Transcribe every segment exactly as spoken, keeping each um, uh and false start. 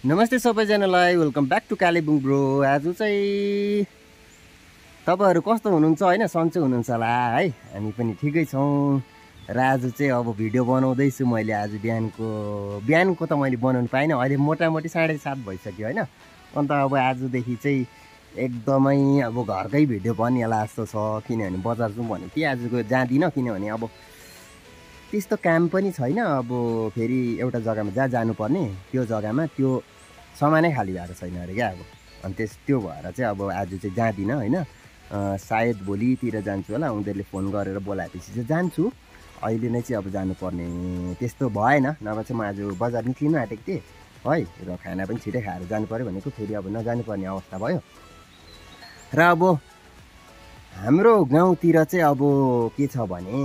नमस्ते सबैजनालाई, welcome back to Kalimpong bro. आज चाहिँ तपाईँहरू कस्तो हुनुहुन्छ होइन, सन्चै हुनुहुन्छ होला है। हामी पनि ठिकै छौँ र आज चाहिँ अब भिडियो बनाउँदैछु मैले। आज बिहानको बिहानको त मैले बनाउनु पाइनँ, अहिले मोटामोटी साढे सात भइसक्यो होइन। अन्त अब आजदेखि चाहिँ एकदमै अब घरकै भिडियो बनिएला जस्तो छ, किनभने बजार जाउँ भने कि आजको जाँदिनँ, किनभने अब त्यस्तो काम पनि छैन। अब फेरि एउटा जग्गामा जहाँ जानुपर्ने त्यो जग्गामा त्यो सामानै खाली भएको छैन अरे क्या। अब अनि त्यस त्यो भएर चाहिँ अब आज चाहिँ जाँदिनँ होइन। सायद भोलितिर जान्छु होला, उनीहरूले फोन गरेर बोलाएपछि चाहिँ जान्छु। अहिले नै चाहिँ अब जानुपर्ने त्यस्तो भएन, नभए चाहिँ म आज बजार निक्लिनु आँटेको थिएँ है। र खाना पनि छिटै खाएर जानु पऱ्यो भनेको, फेरि अब नजानुपर्ने अवस्था भयो। र अब हाम्रो गाउँतिर चाहिँ अब के छ भने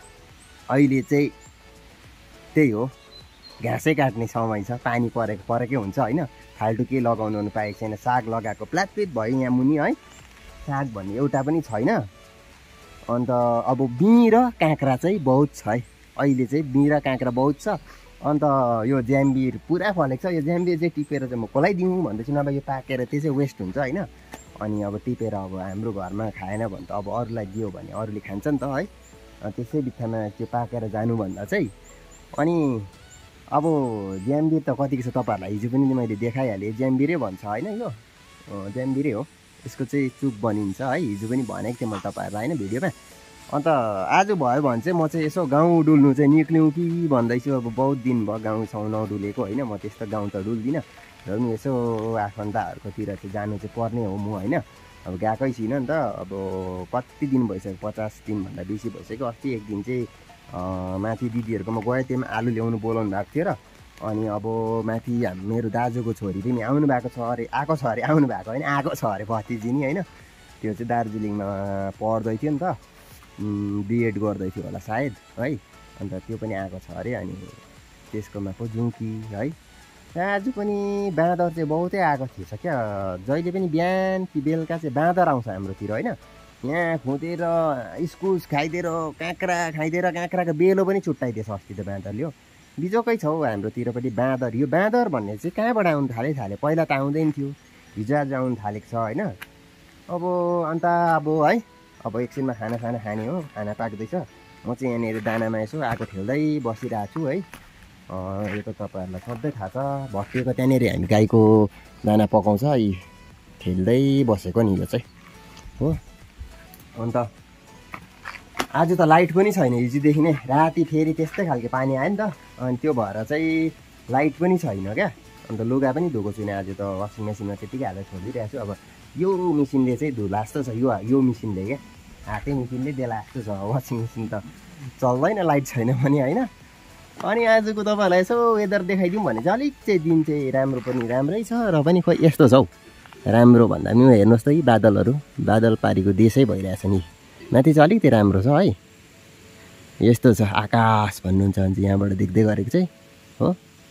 अहिले चाहिँ त्यही हो, घाँसै काट्ने समय छ, पानी परेको परेकै हुन्छ होइन। फाल्टु केही लगाउनु पाएको छैन। साग लगाएको प्लातप्लित भयो यहाँ मुनि है, साग भन्ने एउटा पनि छैन। अन्त अब बिँ र काँक्रा चाहिँ बहुत छ है अहिले चाहिँ, बिँ र काँक्रा बहुत छ। अन्त यो ज्याम्बिर पुरा फलेको छ। यो ज्याम्बिर चाहिँ टिपेर चाहिँ म कसलाई दिउँ भन्दैछु, नभए यो पाकेर त्यो चाहिँ वेस्ट हुन्छ होइन। अनि अब टिपेर अब हाम्रो घरमा खाएन भने त अब अरूलाई दियो भने अरूले खान्छ नि त है। त्यसै बित्थामा त्यो पाकेर जानुभन्दा चाहिँ। अनि अब ज्याम्बिर त कतिको छ तपाईँहरूलाई हिजो पनि मैले देखाइहालेँ, ज्याम्बिरै भन्छ होइन। यो ज्याम्बिरै हो, यसको चाहिँ चुप बनिन्छ है। हिजो पनि भनेको थिएँ मैले तपाईँहरूलाई होइन भिडियोमा। अन्त आज भयो भने चाहिँ म चाहिँ यसो गाउँ डुल्नु चाहिँ निक्ल्यौँ कि भन्दैछु। अब बहुत दिन भयो गाउँ ठाउँ नडुलेको होइन। म त्यस्तो गाउँ त डुल्दिनँ, र पनि यसो आफन्तहरूकोतिर चाहिँ जानु चाहिँ पर्ने हो म होइन। अब गएकै छुइनँ नि त, अब कति दिन भइसक्यो, पचास दिनभन्दा बेसी भइसक्यो। अस्ति एक दिन चाहिँ माथि दिदीहरूकोमा गएँ, त्यहाँ आलु ल्याउनु बोलाउनु भएको थियो र। अनि अब माथि मेरो दाजुको छोरी पनि आउनु भएको छ अरे, आएको छ अरे, आउनु भएको होइन आएको छ अरे भतिजिनी होइन। त्यो चाहिँ दार्जिलिङमा पढ्दै थियो नि त, बिएड गर्दै थियो होला सायद है। अन्त त्यो पनि आएको छ अरे, अनि त्यसकोमा पो जाउँ कि है। आज पनि बाँदर चाहिँ बहुतै आएको थिएछ क्या। जहिले पनि बिहान कि बेलुका चाहिँ बाँदर आउँछ हाम्रोतिर होइन। यहाँ खुँदेर इस्कुस खाइदिएर काँक्रा खाइदिएर काँक्राको बेलो पनि छुट्याइदिएछ अस्ति त बाँदरले हो। बिजोकै छ हौ हाम्रोतिर पनि बाँदर। यो बाँदर भन्ने चाहिँ कहाँबाट आउनु थाले थाले पहिला त आउँदैन थियो, हिजो आज आउनु थालेको छ होइन। अब अन्त अब है, अब एकछिनमा खाना खाना खाने हो, खाना पाक्दैछ। म चाहिँ यहाँनिर दानामा यसो आगो ठेल्दै बसिरहेको छु है। यो त तपाईँहरूलाई सधैँ थाहा छ, भट्टिएको त्यहाँनिर हामी गाईको दाना पकाउँछ, ठेल्दै बसेको नि यो चाहिँ हो। अन्त आज त लाइट पनि छैन हिजोदेखि नै, राति फेरि त्यस्तै खालको पानी आयो नि त। अनि त्यो भएर चाहिँ लाइट पनि छैन क्या। अन्त लुगा पनि धोएको छुइनँ आज त, वासिङ मेसिनमा त्यतिकै हालेर छोडिदिइरहेको छु। अब यो मेसिनले चाहिँ धुला जस्तो छ, यो यो मेसिनले क्या, हाते मेसिनले देला जस्तो छ। वासिङ मेसिन त चल्दैन लाइट छैन भने होइन। अनि आजको तपाईँहरूलाई यसो वेदर देखाइदिउँ भने चाहिँ अलिक चाहिँ दिन चाहिँ राम्रो पनि राम्रै छ, र पनि खोइ यस्तो छ हौ। राम्रो भन्दा पनि हेर्नुहोस् त, यी बादलहरू बादल पारीको देशै भइरहेछ नि। माथि चाहिँ अलिकति राम्रो छ है। यस्तो छ आकाश भन्नुहुन्छ भने चाहिँ यहाँबाट देख्दै गरेको चाहिँ हो।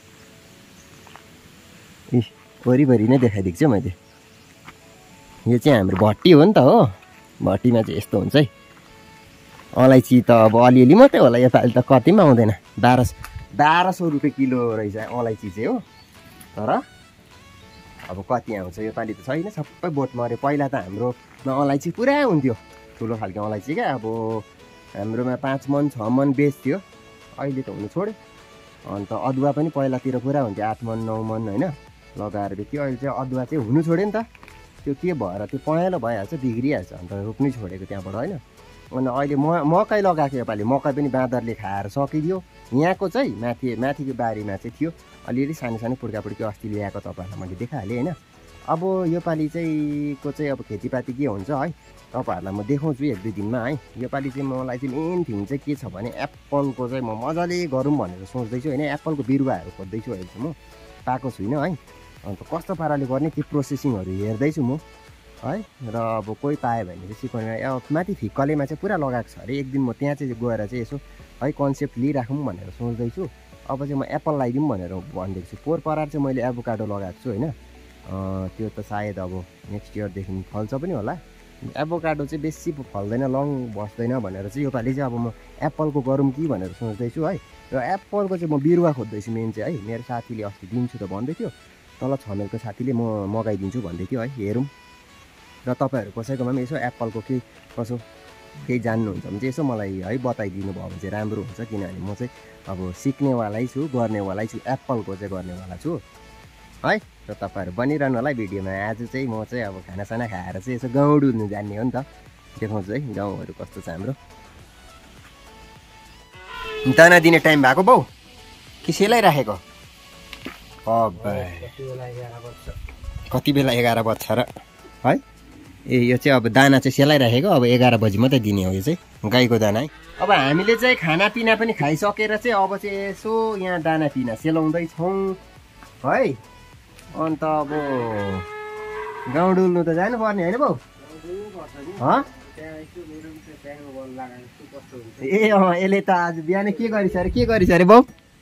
इ वरिपरि नै देखाइदिएको छु मैले। यो चाहिँ हाम्रो भट्टी हो नि त हो। भट्टीमा चाहिँ यस्तो हुन्छ है। अलैँची त अब अलिअलि मात्रै होला योपालि त, कति पनि आउँदैन। बाह्र बाह्र सौ रुपियाँ किलो रहेछ अलैँची चाहिँ हो। तर अब कति आउँछ योपालि त छैन, सबै बोट मऱ्यो। पहिला त हाम्रोमा अलैँची पुरा हुन्थ्यो, ठुलो खालको अलैँची क्या। अब हाम्रोमा पाँच मन छ मन बेच्थ्यो, अहिले त हुनु छोड्यो। अन्त अदुवा पनि पहिलातिर पुरा हुन्थ्यो, आठ मन नौ मन होइन लगाएर बेच्थ्यो। अहिले चाहिँ अदुवा चाहिँ हुनु छोड्यो नि त, त्यो के भएर त्यो पहेँलो भइहाल्छ, बिग्रिहाल्छ। अन्त रोप्नै छोडेको त्यहाँबाट होइन। अनि अहिले म मकै लगाएको योपालि, मकै पनि बाँदरले खाएर सकिदियो। यहाँको चाहिँ माथि माथिको बारीमा चाहिँ थियो अलिअलि सानो सानो पुड्का पुड्की, अस्ति ल्याएको तपाईँहरूलाई मैले देखाइहालेँ होइन। अब योपालि चाहिँ को चाहिँ अब खेतीपाती के हुन्छ है, तपाईँहरूलाई म देखाउँछु एक दुई दिनमा है। योपालि चाहिँ मलाई चाहिँ मेन थिङ चाहिँ के छ भने एप्पलको चाहिँ म मजाले गरौँ भनेर सोच्दैछु होइन। एप्पलको बिरुवाहरू खोज्दैछु अहिले चाहिँ, म पाएको छुइनँ है। अन्त कस्तो पाराले गर्ने त्यो प्रोसेसिङहरू हेर्दैछु म है। र अब कोही पायो भने चाहिँ सिकाउने। माथि फिक्कलेमा चाहिँ पुरा लगाएको छ अरे, एक दिन म त्यहाँ चाहिँ गएर चाहिँ यसो है कन्सेप्ट लिइराखौँ भनेर सोच्दैछु। अब चाहिँ म एप्पल लगाइदिउँ भनेर भनिदिएको छु। पोहोर परार चाहिँ मैले एभोकाडो लगाएको छु होइन। त्यो त सायद अब नेक्स्ट इयरदेखि फल्छ पनि होला। एभोकाडो चाहिँ बेसी फल्दैन, लङ बस्दैन भनेर चाहिँ योपालि चाहिँ अब म एप्पलको गरौँ कि भनेर सोच्दैछु है। र एप्पलको चाहिँ म बिरुवा खोज्दैछु मेन चाहिँ है। मेरो साथीले अस्ति दिन्छु त भन्दै थियो, तल छमेलको साथीले म मगाइदिन्छु भन्दै थियो है, हेरौँ। र तपाईँहरू कसैकोमा पनि यसो एप्पलको के कसो केही जान्नुहुन्छ भने चाहिँ यसो मलाई है बताइदिनु भयो भने चाहिँ राम्रो हुन्छ, किनभने म चाहिँ अब सिक्नेवालै छु, गर्नेवालै छु, एप्पलको चाहिँ गर्नेवाला छु है। र तपाईँहरू बनिरहनु होला है भिडियोमा। आज चाहिँ म चाहिँ अब खानासाना खाएर चाहिँ यसो गाउँ डुल्नु जान्ने हो नि त, देखाउँछु है गाउँहरू कस्तो छ हाम्रो। दाना दिने टाइम भएको बाउ कि सेलाइराखेको? कति बेला एघार बज्छ र है। ए यो चाहिँ अब दाना चाहिँ सेलाइराखेको, अब एघार बजी मात्रै दिने हो यो चाहिँ गाईको दाना है। अब हामीले चाहिँ खानापिना पनि खाइसकेर चाहिँ अब चाहिँ यसो यहाँ दाना पिना सेलाउँदैछौँ है। अन्त अब गाउँ डुल्नु त जानुपर्ने होइन बाउ? ए अँ यसले त आज बिहान के गरिस् अरे के गरिस् अरे बाउ?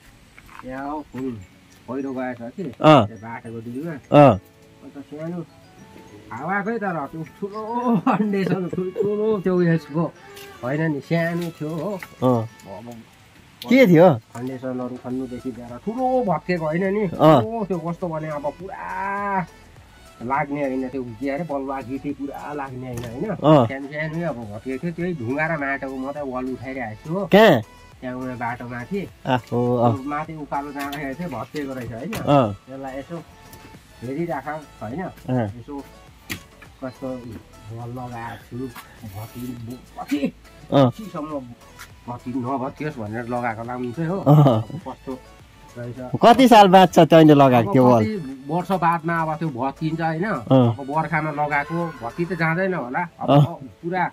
पहिरो गएछ कि बाटोको डिलमा अन्त सानो हावाकै तर त्यो ठुलो फाउन्डेसन ठुल्ठुलो त्यो उयसको होइन नि, सानो थियो हो। के थियो फाउन्डेसनहरू खन्नुदेखि लिएर ठुलो भत्केको होइन नि, त्यो कस्तो भने अब पुरा लाग्ने होइन, त्यो के अरे बलुवा गिटी पुरा लाग्ने होइन होइन, सानो सानो अब भत्केको थियो। त्यही ढुङ्गा र माटोको मात्रै वाल उठाइरहेको छु हो, त्यहाँ उयो बाटो माथि माथि उकालो जाँदाखेरि चाहिँ भत्किएको रहेछ होइन। त्यसलाई यसो हेरिराख होइन, यसो कस्तो वल लगाएको छु, भत्कि कतिसम्म भत्कि नभत्कियोस् भनेर लगाएको लाउनु चाहिँ हो। कस्तो रहेछ, कति साल बाद छ तैँले लगाएको त्यो वल? वर्ष बादमा अब त्यो भत्किन्छ होइन। अब बर्खामा लगाएको भत्कि त जाँदैन होला, अब पुरा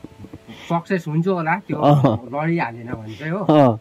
सक्सेस हुन्छ होला, त्यो लडिहालेन भने चाहिँ हो।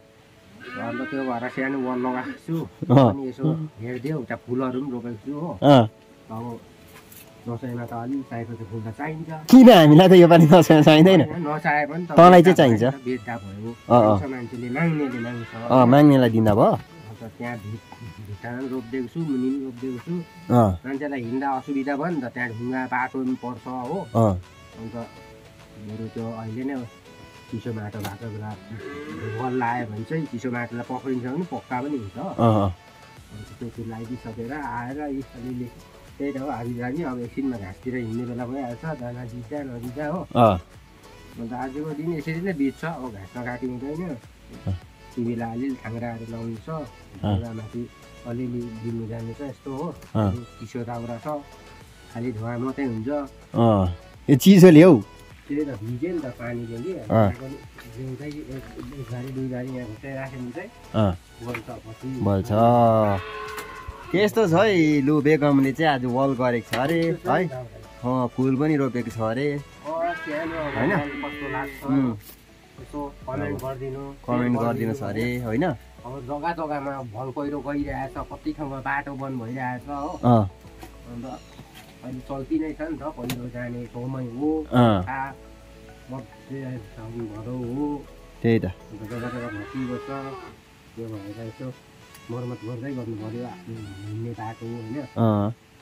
अन्त त्यो भएर सानो वल लगाएको छु, अनि यसो हेरिदियो उता फुलहरू पनि रोपेको छु हो। अब दसैँमा त अलिक सयपत्री फुल त चाहिन्छ, किन हामीलाई त यो पालि दसैँमा चाहिँदैन? नचाहे पनि तँलाई चाहिँ चाहिन्छ, बेच्दा भयो, मान्छेले माग्नेले माग्छ, माग्नेलाई दिँदा भयो। अन्त त्यहाँ भित्ता पनि रोपिदिएको छु, मुनि पनि रोपिदिएको छु, मान्छेलाई हिँड्दा असुविधा भयो नि त, त्यहाँ ढुङ्गा बाटो पनि पर्छ हो। अन्त मेरो त्यो अहिले नै चिसो माटो भएको बेला वल लगायो भने चाहिँ चिसो माटोलाई पक्रिन्छ भने पक्का पनि हुन्छ। अन्त त्यो चाहिँ लगाइदिइसकेर आएर अलिअलि त्यही त हो, हामी जाने अब एकछिनमा घाँसतिर हिँड्ने बेला भइहाल्छ, दाना दिँदा नदिँदा हो। अन्त आजको दिन यसरी नै बित्छ, अब घाँस नकाटी हुँदैन, टिभीलाई अलिअलि थाङ्राहरू लाउनु छ, माथि अलिअलि दिनु जानु छ यस्तो हो। चिसो दाउरा छ, खालि धुवा मात्रै हुन्छ। यो चिसोले हौ त्यही त भिज्यो नि त पानीले कि, जिउँदै एक घारी दुई घारी यहाँ घुसाइराख्यो भने चाहिँ बल्छ पछि बल्छ। त्यस्तो छ है। लु बेगमले चाहिँ आज वल गरेको छ अरे है, अँ फुल पनि रोपेको छ अरे होइन, कमेन्ट गरिदिनुहोस् अरे होइन। अब जग्गा जग्गामा भल पहिरो गइरहेछ, कति ठाउँमा बाटो बन्द भइरहेछ हो। अन्त अहिले चल्ती नै छ नि त, पहिरो जाने ठाउँमै हो, भदौ हो, त्यही त जग्गा जग्गा भत्किएको छ। त्यो भएर यसो मर्मत गर्दै गर्नु पर्यो, हिँड्ने बाटो होइन।